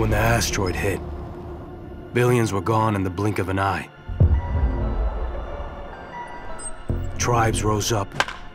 When the asteroid hit, billions were gone in the blink of an eye. Tribes rose up.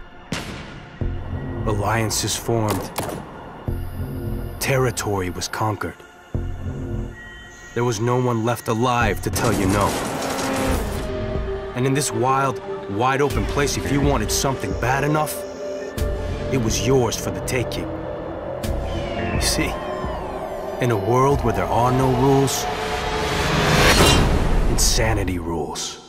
Alliances formed. Territory was conquered. There was no one left alive to tell you no. And in this wild, wide-open place, if you wanted something bad enough, it was yours for the taking. You see, in a world where there are no rules, insanity rules.